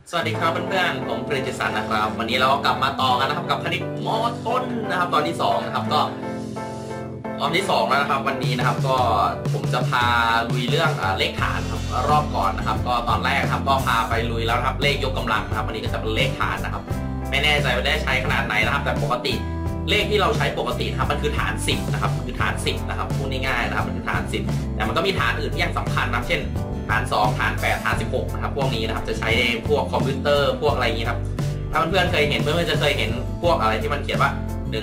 สวัสดีครับเพื่อนๆผมปริจิสันนะครับวันนี้เรากลับมาต่อกันนะครับกับคณิตม.ต้นนะครับตอนที่2นะครับก็ตอนที่2แล้วนะครับวันนี้นะครับก็ผมจะพาลุยเรื่องเลขฐานครับรอบก่อนนะครับก็ตอนแรกครับก็พาไปลุยแล้วครับเลขยกกำลังนะครับวันนี้ก็จะเป็นเลขฐานนะครับไม่แน่ใจว่าได้ใช้ขนาดไหนนะครับแต่ปกติเลขที่เราใช้ปกติครับมันคือฐาน10นะครับคือฐาน10นะครับพูดง่ายๆนะครับมันคือฐาน10แต่มันก็มีฐานอื่นที่ยังสำคัญนะเช่นฐาน2ฐาน8ฐาน16นะครับพวกนี้นะครับจะใช้ในพวกคอมพิวเตอร์พวกอะไรอย่างนี้ครับถ้าเพื่อนๆเคยเห็นเพื่อนๆจะเคยเห็นพวกอะไรที่มันเขียนว่า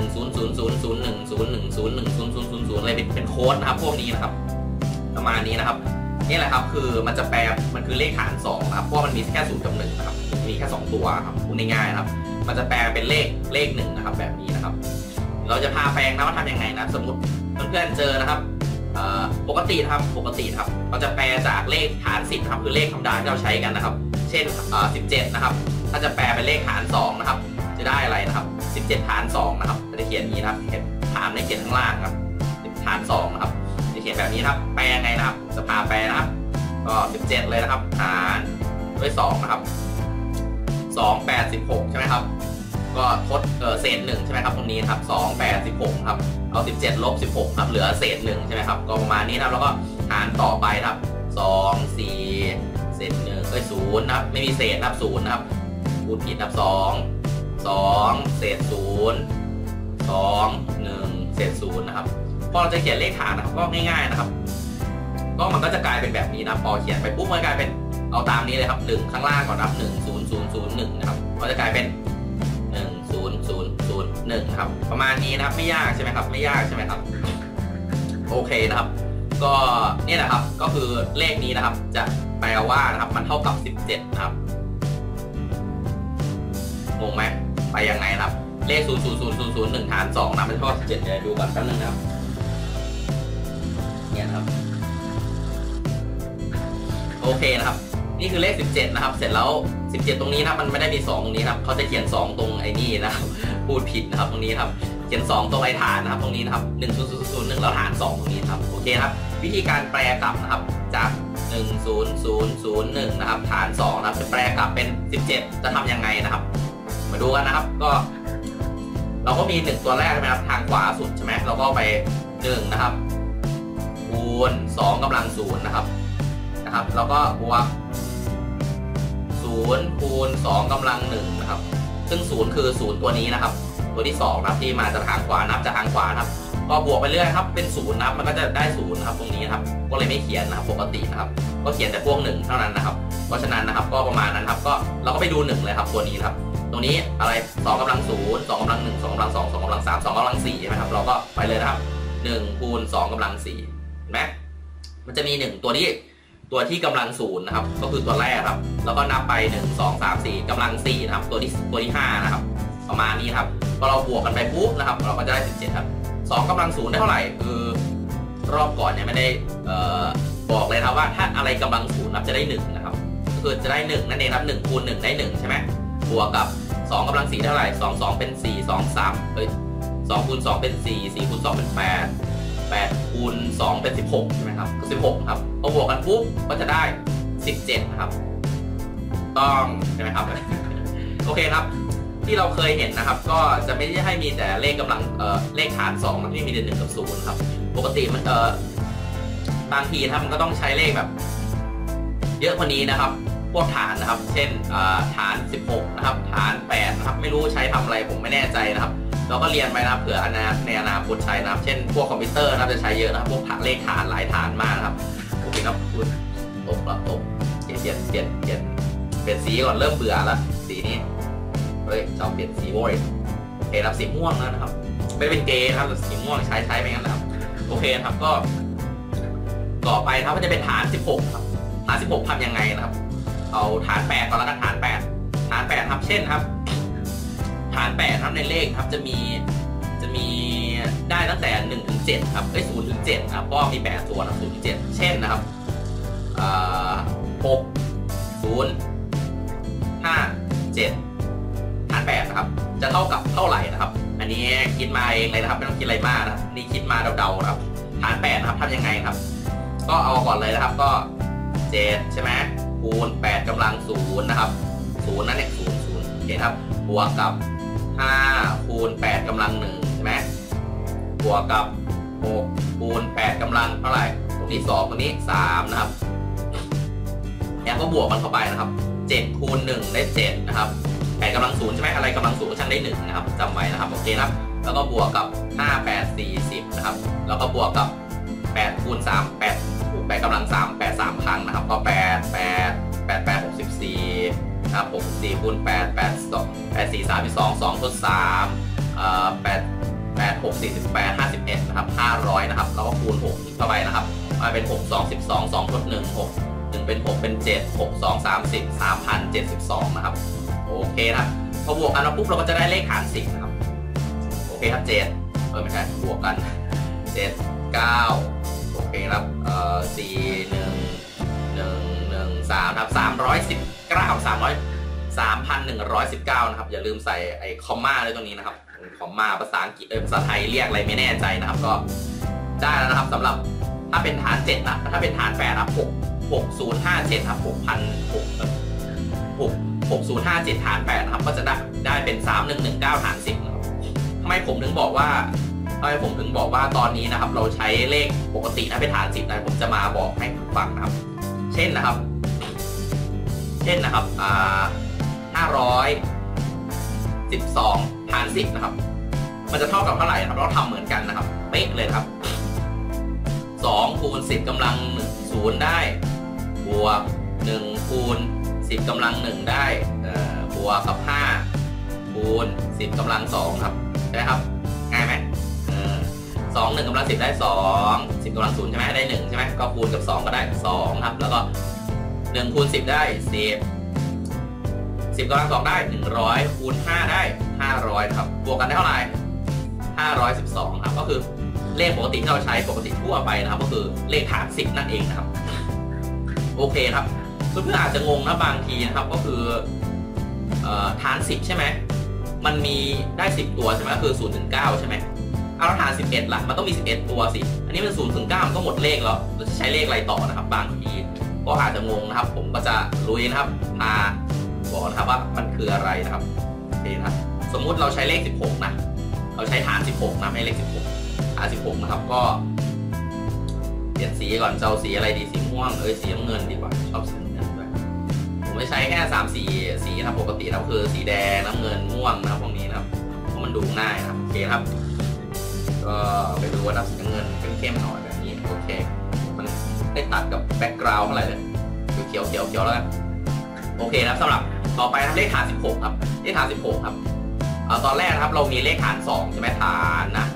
100001010000000อะไรเป็นโค้ดนะครับพวกนี้นะครับประมาณนี้นะครับนี่แหละครับคือมันจะแปลมันคือเลขฐาน2นะครับเพราะมันมีแค่0กับ1นะครับมีแค่2ตัวครับพูดง่ายๆนะครับมันจะแปลเป็นเลข1นะครับแบบนี้นะครับเราจะพาแปลงนะว่าทำยังไงนะสมมติเพื่อนๆเจอนะครับปกติครับเราจะแปลจากเลขฐาน10นะครับคือเลขธรรมดาที่เราใช้กันนะครับเช่น17นะครับถ้าจะแปลเป็นเลขฐาน2นะครับจะได้อะไรนะครับ17ฐาน2นะครับจะเขียนอย่างนี้นะครับฐานในเขียนข้างล่างครับฐาน2นะครับจะเขียนแบบนี้ครับแปลไงนะครับจะพาแปลนะครับก็17เลยนะครับหารด้วย2นะครับ2 8 16ใช่ไหมครับก็ทดเศษ1ใช่ไหมครับตรงนี้ครับ2 8 16ครับเอา17ลบ16ครับเหลือเศษ1ใช่ไหมครับก็ประมาณนี้นะครับแล้วก็หารต่อไปครับ2 4เศษ10นะครับไม่มีเศษนะครับ0นะครับพูดผิดครับ2เศษ0 2 1เศษ0นะครับพอเราจะเขียนเลขฐานนะครับก็ง่ายๆนะครับก็มันก็จะกลายเป็นแบบนี้นะพอเขียนไปปุ๊บมันกลายเป็นเอาตามนี้เลยครับ1ข้างล่างก่อนครับ10001นะครับก็จะกลายเป็น10001ครับประมาณนี้นะครับไม่ยากใช่ไหมครับไม่ยากใช่ไหมครับโอเคนะครับก็นี่แหละครับก็คือเลขนี้นะครับจะแปลว่านะครับมันเท่ากับ17นะครับงงไหมไปยังไงนะครับเลข00001ฐาน2นะมันเท่ากับ17เดี๋ยวดูก่อนแป๊บนึงนะครับเนี่ยครับโอเคนะครับนี่คือเลข17นะครับเสร็จแล้ว17ตรงนี้นะมันไม่ได้มี2ตรงนี้ครับเขาจะเขียน2ตรงไอ้นี่นะครับพูดผิดนะครับตรงนี้ครับเขียน2ตรงไอ้ฐานนะครับตรงนี้นะครับ10001แล้วฐาน2ตรงนี้ครับโอเคครับวิธีการแปลกลับนะครับจาก10001นะครับฐาน2นะครับจะแปลกลับเป็น17จะทำยังไงนะครับมาดูกันนะครับก็เราก็มี1ตัวแรกใช่ไหมครับทางขวาสุดใช่ไหมเราก็ไป1นะครับคูณ2กำลัง0นะครับแล้วก็บวก0คูณ2กำลัง1นะครับซึ่ง0คือ0ตัวนี้นะครับตัวที่2นะครับที่มาจากทางขวานับจากทางขวานะครับก็บวกไปเรื่อยครับเป็น0นะครับมันก็จะได้0นะครับตรงนี้นะครับก็เลยไม่เขียนนะครับปกตินะครับก็เขียนแต่พวก1เท่านั้นนะครับเพราะฉะนั้นนะครับก็ประมาณนั้นครับก็เราก็ไปดู1เลยครับตัวนี้ครับตรงนี้อะไร2กำลัง0 2กำลัง1 2กำลัง2 2กำลัง3 2กำลัง4ใช่ไหมครับเราก็ไปเลยนะครับ1คูณ2กำลัง4เห็นไหมมันจะมี1ตัวที่กำลัง0นะครับก็คือตัวแรกครับแล้วก็นับไป1 2 3 4กำลัง4นะครับตัวที่5นะครับประมาณนี้ครับพอเราบวกกันไปปุ๊บนะครับเราก็จะได้17ครับ2กำลัง0ได้เท่าไหร่คือรอบก่อนเนี่ยไม่ได้บอกเลยครับว่าถ้าอะไรกำลัง0นับจะได้1นะครับก็คือจะได้1นั่นเองครับ1คูณ1ได้1ใช่ไหมบวกกับ2กำลัง4เท่าไหร่2 2เป็น4 2 3 2คูณ2เป็น4 4คูณ2เป็น8คูณ2เป็น16ใช่ไหมครับก็16ครับพอบวกกันปุ๊บก็จะได้17นะครับต้องใช่ไหมครับ โอเคครับที่เราเคยเห็นนะครับก็จะไม่ได้ให้มีแต่เลขกำลังเลขฐาน2มันที่มีแต่1กับ0ครับปกติมันบางทีครับมันก็ต้องใช้เลขแบบเยอะกว่านี้นะครับพวกฐานนะครับเช่นฐาน16นะครับฐาน8นะครับไม่รู้ใช้ทำอะไรผมไม่แน่ใจนะครับเราก็เรียนไปนะเผื่อในอนาคตใช้นะครับเช่นพวกคอมพิวเตอร์นะครับจะใช้เยอะนะครับพวกเลขฐานหลายฐานมากนะครับโอเคครับคุณตบเปลี่ยนสีก่อนเริ่มเบื่อแล้วสีนี้เฮ้ยจะเปลี่ยนสีโว้ยโอเคครับสีม่วงแล้วนะครับไม่เป็นเกย์ครับสีม่วงใช้ไปงั้นนะครับโอเคครับก็ต่อไปครับก็จะเป็นฐาน16ครับฐาน16ทำยังไงนะครับเอาฐาน8ก่อนแล้วกันฐาน8ครับเช่นครับฐาน8ครับในเลขครับจะมีได้ตั้งแต่1ถึง7ครับ0ถึง7ครับเพราะมี8ตัวนะ0ถึง7เช่นนะครับ6 0 5 7ฐาน8นะครับจะเท่ากับเท่าไหร่นะครับอันนี้คิดมาเองเลยนะครับไม่ต้องคิดอะไรมากนะนี่คิดมาเดาๆนะครับฐาน8นะครับทำยังไงครับก็เอาก่อนเลยนะครับก็7ใช่ไหมคูณ8กำลัง0นะครับ 0นั่นเนี่ย0โอเคครับบวกกับ5คูณ8กำลัง1ใช่ไหมบวกกับ6คูณ8กำลังเท่าไหร่ตรงนี้2ตรงนี้3นะครับแล้วก็บวกมันเข้าไปนะครับ7คูณ1ได้7นะครับ8กำลัง0ใช่ไหมอะไรกำลัง0ก็ช่างได้1นะครับจำไว้นะครับโอเคครับแล้วก็บวกกับ5 8 40นะครับแล้วก็บวกกับ8คูณ3 8กำลัง3 8 3ครั้งนะครับก็64นะครับ64คูณ8 4 32 2ทด38 6 48 51นะครับ500นะครับแล้วก็คูณ6เข้าไปนะครับมาเป็น6 2 12 2ทด1 6 1เป็น6เป็น7 6 2 30 3,072นะครับโอเคนะพอบวกกันมาปุ๊บเราก็จะได้เลขฐาน10นะครับโอเคครับ7ไม่ใช่บวกกัน7 9โอเคครับ4 1 3ครับ319นะครับอย่าลืมใส่ไอ้คอมมาเลยตรงนี้นะครับคอมมาภาษาอังกฤษภาษาไทยเรียกอะไรไม่แน่ใจนะครับก็ได้แล้วนะครับสำหรับถ้าเป็นฐาน7นะถ้าเป็นฐาน8ครับ6057ครับ6057ฐาน8นะครับก็จะได้เป็น3119ฐาน10นะครับทำไมผมถึงบอกว่าตอนนี้นะครับเราใช้เลขปกตินะเป็นฐาน10นะผมจะมาบอกให้ฟังนะครับเช่นนะครับ512ฐาน10นะครับมันจะเท่ากับเท่าไหร่นะครับเราทำเหมือนกันนะครับเป๊ะเลยครับ2คูณ10กำลัง0ได้บวก1คูณ10กำลัง1ได้บวกกับ5คูณ10กำลัง2ครับใช่ไหมครับง่ายไหม2 1กำลัง10ได้2 10กำลัง0ใช่ไหมได้1ใช่ไหมก็คูณกับ2ก็ได้2ครับแล้วก็1คูณ10ได้10กำลัง2ได้100คูณ5ได้500ครับบวกกันได้เท่าไหร่512ครับก็คือเลขปกติที่เราใช้ปกติทั่วไปนะครับก็คือเลขฐาน10นั่นเองนะครับโอเคครับเพื่อนๆอาจจะงงนะบางทีนะครับก็คือฐาน10ใช่ไหมมันมีได้10ตัวใช่ไหมก็คือ0 ถึง 9ใช่ไหมเอาฐาน11ล่ะมันต้องมี11ตัวสิอันนี้มัน0 ถึง 9มันก็หมดเลขแล้วเราจะใช้เลขอะไรต่อนะครับบางทีก็อาจจะงงนะครับผมก็จะลุยนะครับบอกนะครับว่ามันคืออะไรนะครับโอเคนะครับสมมุติเราใช้เลข16นะเราใช้ฐาน16นะไม่เลข16ฐาน16นะครับก็เปลี่ยนสีก่อนจะเอาสีอะไรดีสีม่วงสีน้ำเงินดีกว่าชอบสีน้ำเงินด้วยผมไม่ใช้แค่3-4สีนะครับปกตินะคือสีแดงน้ำเงินม่วงนะครับพวกนี้นะครับเพราะมันดูง่ายนะครับโอเคครับก็ไปดูว่าสีน้ำเงินเข้มๆหน่อยแบบนี้โอเคมันได้ตัดกับแบ็กกราวด์เท่าไหร่เลยเขียวแล้วกันโอเคนะสำหรับต่อไปนะเลขฐาน16ครับเลขฐาน16ครับตอนแรกนะครับเรามีเลขฐาน2ใช่ไหมฐานนะ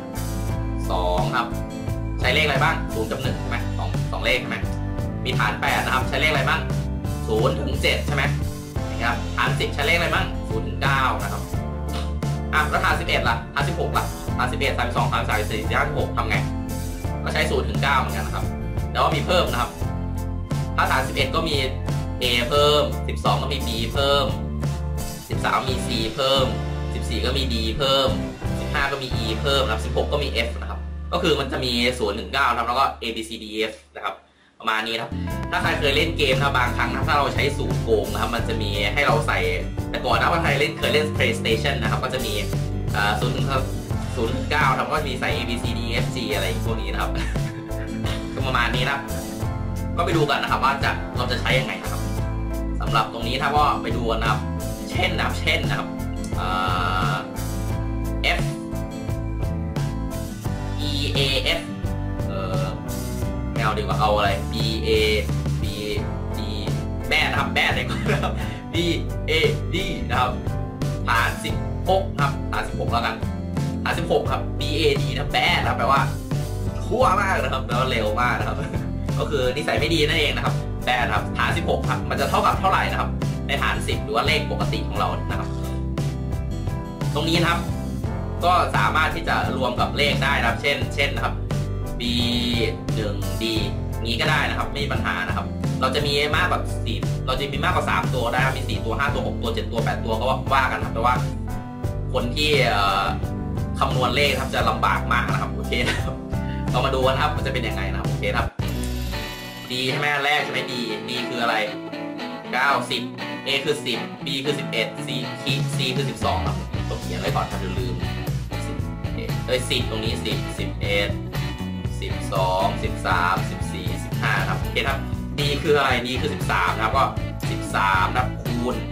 2ครับใช้เลขอะไรบ้าง0 กับ 1ใช่ไหม2เลขใช่ไหมมีฐาน8นะครับใช้เลขอะไรบ้าง0 ถึง 7ใช่ไหมนะครับฐาน10ใช้เลขอะไรบ้าง0 ถึง 9นะครับแล้วฐาน11ล่ะฐาน16ล่ะฐาน11 32 33 34 35 36ทำไงก็ใช้0 ถึง 9เหมือนกันนะครับแล้วก็มีเพิ่มนะครับถ้าฐาน11ก็มี A เพิ่ม12ก็มี B เพิ่ม13มี C เพิ่ม14ก็มี D เพิ่ม15ก็มี E เพิ่มนะครับ16ก็มี F นะครับก็คือมันจะมี0 ถึง 9ครับแล้วก็ A B C D F นะครับประมาณนี้ครับถ้าใครเคยเล่นเกมนะบางครั้งถ้าเราใช้สูตรโกงนะครับมันจะมีให้เราใส่แต่ก่อนนะว่าใครเคยเล่น PlayStation นะครับก็จะมี0 ถึง 9ครับก็มีใส่ A B C D F G อะไรพวกนี้นะครับก็ประมาณนี้นะครับก็ไปดูกันนะครับว่าเราจะใช้ยังไงนะครับสำหรับตรงนี้ถ้าว่าไปดูนะครับเช่นนะครับF E A F ไม่เอาดีกว่าเอาอะไร B A B D แม่นะครับแม่เลยก่อนนะครับ B A D นะครับฐาน16ครับฐาน16แล้วกันฐาน16ครับ B A D นะแม่นะครับแปลว่าชั่วมากนะครับแล้วเร็วมากนะครับก็คือนิสัยไม่ดีนั่นเองนะครับแต่ครับฐาน16ครับมันจะเท่ากับเท่าไหร่นะครับในฐาน10หรือว่าเลขปกติของเรานะครับตรงนี้นะครับก็สามารถที่จะรวมกับเลขได้นะครับเช่นนะครับ B 1 D นี้ก็ได้นะครับไม่มีปัญหานะครับเราจะมีมากกว่า3ตัวได้มี4ตัว5ตัว6ตัว7ตัว8ตัวก็ว่ากันครับแต่ว่าคนที่คำนวณเลขครับจะลำบากมากนะครับโอเคนะครับเรามาดูกันครับมันจะเป็นยังไงนะครับโอเคครับ D ใช่ไหมแรกใช่ไหม D คืออะไร90 A คือ10 B คือ11 C คือ12ครับต้องเขียนไว้ก่อนถ้าลืม10ตรงนี้10 11 12 13 14 15ครับโอเคครับ D คืออะไร D คือ13นะครับก็13นะครับคูณ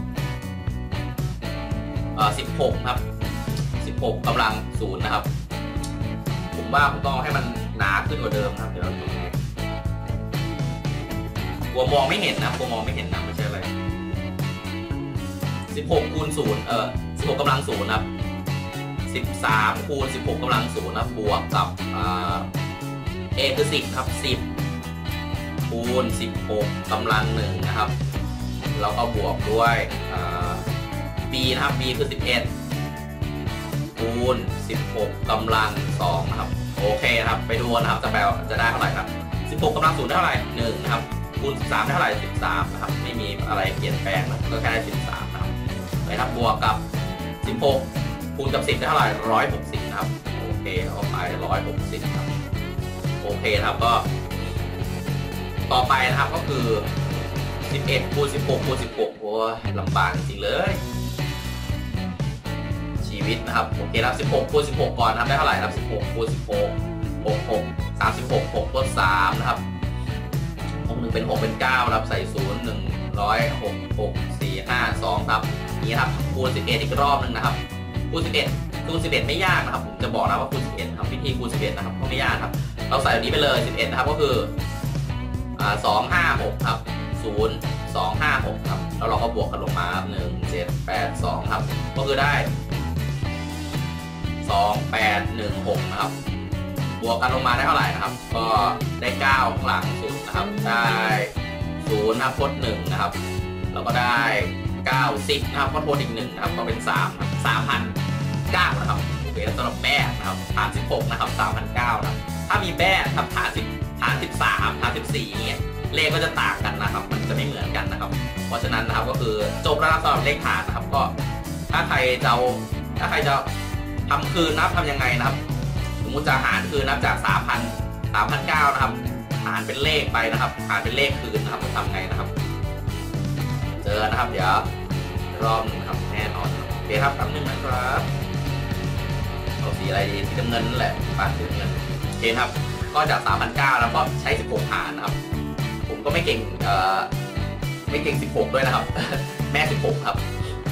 16ครับ16กำลัง0นะครับผมว่าผมต้องให้มันหนาขึ้นกว่าเดิมครับเดี๋ยวเราดูกลัวมองไม่เห็นนะกลัวมองไม่เห็นนะไม่ใช่อะไร16คูณ016กำลัง0ครับ13คูณ16กำลัง0นะบวกกับA คือ10ครับ10คูณ16กำลัง1นะครับแล้วก็บวกด้วยB นะครับ B คือ11คูณ16กำลัง2นะครับโอเคครับไปดูนะครับจะได้เท่าไหร่ครับ16กำลัง0ได้เท่าไหร่1นะครับคูณ13ได้เท่าไหร่13นะครับไม่มีอะไรเปลี่ยนแปลงนะก็แค่ได้13นะครับนะครับบวกกับ16คูณกับ10ได้เท่าไหร่160นะครับโอเคเอาไป160ครับโอเคครับก็ต่อไปนะครับก็คือ11คูณ16คูณ16โอ้ยลำบากจริงเลยชีวิตนะครับโอเคครับ16คูณ16ก่อนนะครับได้เท่าไหร่ครับ16คูณ16 66 36 6ลด3นะครับ61เป็น6เป็น9นะครับใส่0 100 6 6 4 5 2ครับนี่ครับคูณ11อีกรอบนึงนะครับคูณ11ไม่ยากนะครับผมจะบอกนะว่าคูณ11ครับวิธีคูณ11นะครับก็ไม่ยากครับเราใส่แบบนี้ไปเลย11นะครับก็คือ256ครับ0 256ครับแล้วเราก็บวกกันลงมา1 7 8 2ครับก็คือได้2816นะครับบวกกันลงมาได้เท่าไหร่นะครับก็ได้9ข้างหลังสุดนะครับได้0นะครับทด1นะครับแล้วก็ได้90นะครับก็ทดอีก1นะครับก็เป็น3,009นะครับโอเคสำหรับแม่นะครับฐาน16นะครับ3,009นะถ้ามีแม่ครับฐาน13ฐาน14เนี่ยเลขก็จะต่างกันนะครับมันจะไม่เหมือนกันนะครับเพราะฉะนั้นนะครับก็คือจบแล้วสำหรับเลขฐานนะครับก็ถ้าใครจะทำคืนนับทำยังไงนะครับสมมติจะหารคืนนับจาก3,009นะครับหารเป็นเลขไปนะครับหารเป็นเลขคืนนะครับจะทำไงนะครับเจอนะครับเดี๋ยวรอบนึงครับแน่นอนโอเคครับคำหนึ่งนะครับเอาสีอะไรดีสีน้ำเงินนั่นแหละปาสีน้ำเงินโอเคครับก็จาก3,009แล้วก็ใช้16หารนะครับผมก็ไม่เก่ง16ด้วยนะครับแม่16ครับ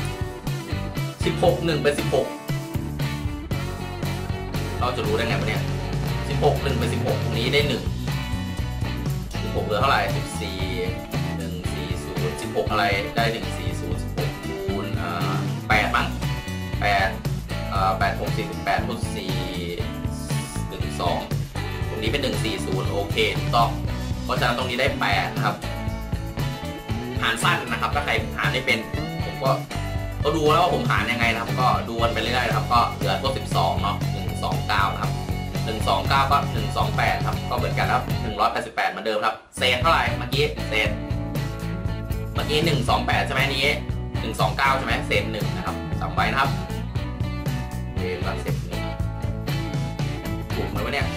16 1เป็น16เราจะรู้ได้ไงวะเนี่ย16 1เป็น16ตรงนี้ได้1 16เหลือเท่าไหร่14 140 16อะไรได้140 16คูณ8มั้ง8 6 48คูณ4 12ตรงนี้เป็น140โอเคถูกต้องเพราะฉะนั้นตรงนี้ได้8นะครับหารสั้นนะครับถ้าใครหารได้เป็นผมก็ดูแล้วว่าผมหารยังไงนะครับก็ดูกันไปเรื่อยๆนะครับก็เหลือตัว12เนาะ129นะครับ129ก็128ครับก็เหมือนกันครับ188เหมือนเดิมครับเศษเท่าไหร่เมื่อกี้128ใช่ไหมนี้129ใช่ไหมเศษ1นะครับจำไว้นะครับเศษ1ถูกไหมวะเนี่ย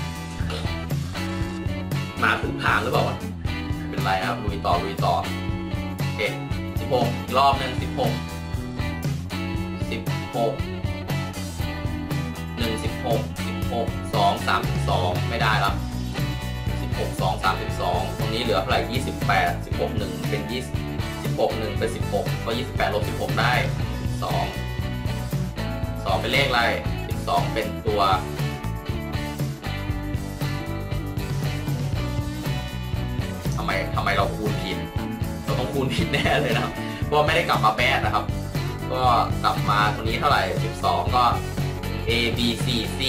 มาถูกทางหรือเปล่าเป็นไรครับลุยต่อโอเค16รอบนึง16 2 32ไม่ได้แล้ว16 2 32ตรงนี้เหลือเท่าไหร่28 16 1เป็น16 1เป็น16ก็28ลบ16ได้2เป็นเลขอะไร12เป็นตัวทำไมเราคูณผิดเราต้องคูณผิดแน่เลยนะครับเพราะไม่ได้กลับมาแปดนะครับก็กลับมาตรงนี้เท่าไหร่12ก็ A B C C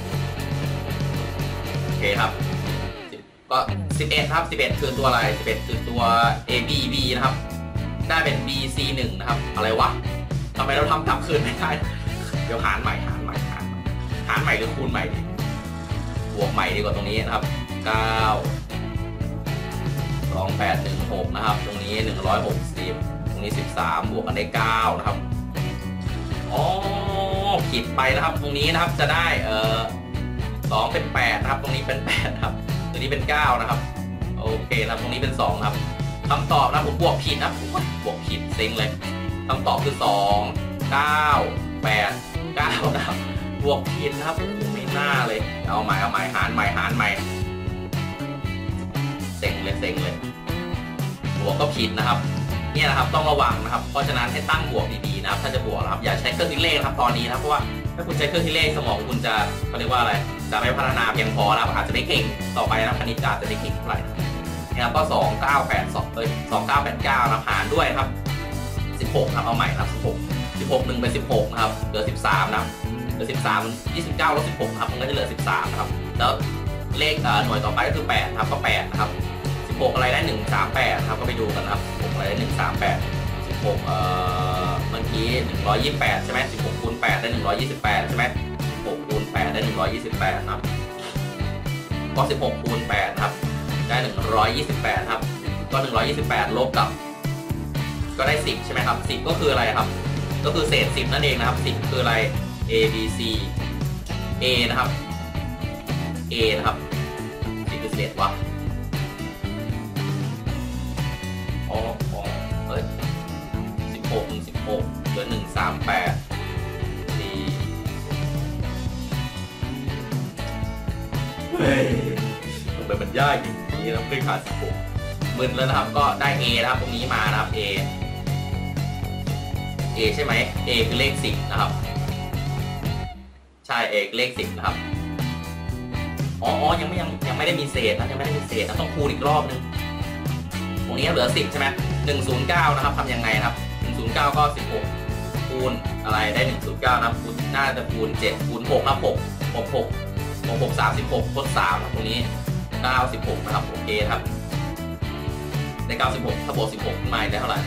โอเคครับก็11ครับ11คือตัวอะไร11คือตัว A B B นะครับได้เป็น B C 1นะครับอะไรวะทำไมเราทำกลับคืนไม่ได้เดี๋ยวหารใหม่หารใหม่หรือคูณใหม่ดีบวกใหม่ดีกว่าตรงนี้นะครับ9 2816นะครับตรงนี้160ตรงนี้13บวกกันได้9นะครับอ๋อผิดไปนะครับตรงนี้นะครับจะได้2เป็น8นะครับตรงนี้เป็น8ครับตรงนี้เป็น9นะครับโอเคนะครับตรงนี้เป็น2ครับคำตอบนะผมบวกผิดนะบวกผิเซ็งเลยคำตอบคือ2 9 8 9นะครับบวกผิดนะครับไม่น่าเลยเอาใหม่หารใหม่เซ็งเลยบวกก็ผิดนะครับเนี่ยนะครับต้องระวังนะครับเพราะฉะนั้นให้ตั้งบวกดีๆนะครับถ้าจะบวกนะครับอย่าใช้เครื่องคิดเลขครับตอนนี้นะครับเพราะว่าถ้าคุณใช้เครื่องคิดเลขสมองคุณจะเขาเรียกว่าอะไรจะไม่พัฒนาเพียงพอแล้วอาจจะไม่เก่งต่อไปนะคณิตอาจจะไม่เก่งเท่าไหร่นะครับก็2 9 8 2 2 9 8 9นะหารด้วยครับ16ครับเอาใหม่ครับ16 1เป็น16นะครับเหลือ13นะเหลือ13 29ลบ16ครับมันก็จะเหลือ13นะครับแล้วเลขหน่วยต่อไปก็คือ8ครับก็8นะครับ16อะไรได้138ครับก็ไปดูกันนะครับ16อะไรได้138 16เมื่อกี้128ใช่ไหม16คูณ8ได้128ใช่ไหม16คูณ8ได้128นะครับก็16คูณ8นะครับได้128ครับก็128ลบกับก็ได้10ใช่ไหมครับ10ก็คืออะไรครับก็คือเศษ10นั่นเองนะครับ10คืออะไร a b c a นะครับ a นะครับ10คือ11วะ16เหลือ138เฮ้ยทำไมมันยากอย่างนี้นะเลขขาด16มึนแล้วนะครับก็ได้ a นะครับตรงนี้มานะครับ a ใช่ไหม a คือเลข10นะครับใช่ a คือเลข10นะครับยังไม่ได้มีเศษนะยังไม่ได้มีเศษนะต้องคูณอีกรอบนึงตรงนี้เหลือ10ใช่ไหม109นะครับทำยังไงครับ109ก็16คูณอะไรได้109นะคูณน่าจะคูณ7คูณ6นะ6 36ลด3นะตรงนี้96นะครับโอเคครับได้96ถ้าบวก16ขึ้นมาได้เท่าไหร่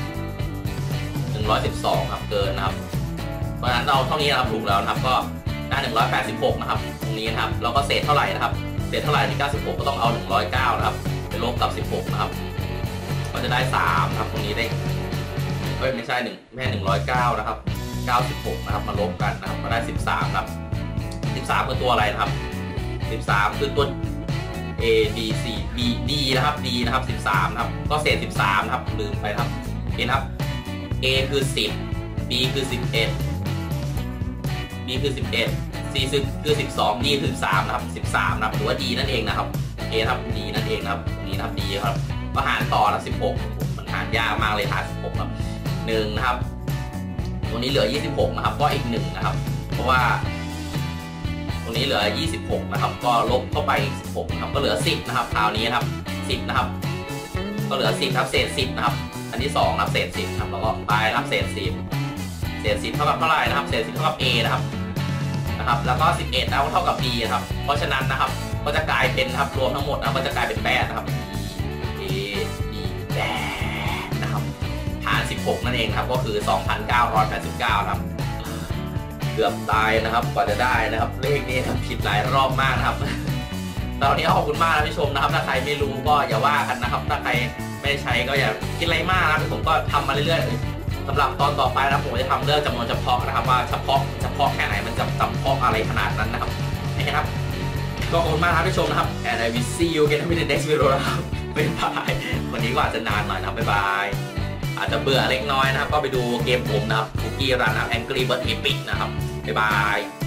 112ครับเกินนะครับเพราะฉะนั้นเราเท่านี้นะครับถูกแล้วนะครับก็ได้186นะครับตรงนี้นะครับแล้วก็เศษเท่าไหร่นะครับเศษเท่าไหร่ที่96ก็ต้องเอา109นะครับไปลบกับ16นะครับก็จะได้3ครับตรงนี้ได้ไม่ใช่109นะครับ96นะครับมาลบกันนะครับก็ได้13ครับ13คือตัวอะไรนะครับ13คือตัว a b c b d นะครับ d นะครับ13นะครับก็เศษ13นะครับลืมไปครับเห็นครับ a คือ10 b คือ11 b คือ11 c คือ12 d คือ13นะครับ13นะครับหรือว่า d นั่นเองนะครับ a ครับ d นั่นเองนะครับตรงนี้นะครับ d ครับก็หารต่อนะ16มันหารยากมากเลยหาร16ครับ1นะครับตรงนี้เหลือ26นะครับก็อีก1นะครับเพราะว่าตรงนี้เหลือ26นะครับก็ลบเข้าไปอีก16นะครับก็เหลือ10นะครับคราวนี้นะครับ10นะครับก็เหลือ10ครับเศษ10นะครับอันที่2นับเศษ10ครับแล้วก็ไปนับเศษ10เท่ากับเท่าไหร่นะครับเศษ10เท่ากับ a นะครับแล้วก็11นะเท่ากับ b นะครับเพราะฉะนั้นนะครับก็จะกลายเป็นครับรวมทั้งหมดนะก็จะกลายเป็น8นะครับ a b 8นะครับหาร16นั่นเองครับก็คือ 2,989 ครับเกือบตายนะครับกว่าจะได้นะครับเลขนี้ทำผิดหลายรอบมากนะครับตอนนี้ขอบคุณมากนะผู้ชมนะครับถ้าใครไม่รู้ก็อย่าว่ากันนะครับถ้าใครไม่ได้ใช้ก็อย่าคิดอะไรมากนะผมก็ทำมาเรื่อยๆสำหรับตอนต่อไปนะผมจะทำเรื่องจำนวนเฉพาะนะครับว่าเฉพาะแค่ไหนมันจะจำเพาะอะไรขนาดนั้นนะครับนะครับก็ขอบคุณมากครับผู้ชมนะครับ and I will see you again in the next video นะครับบ๊ายบายวันนี้ก็อาจจะนานหน่อยนะบ๊ายบายอาจจะเบื่อเล็กน้อยนะครับก็ไปดูเกมผมนะครับคุกกี้รันนะครับ Angry Bird Epic นะครับบ๊ายบาย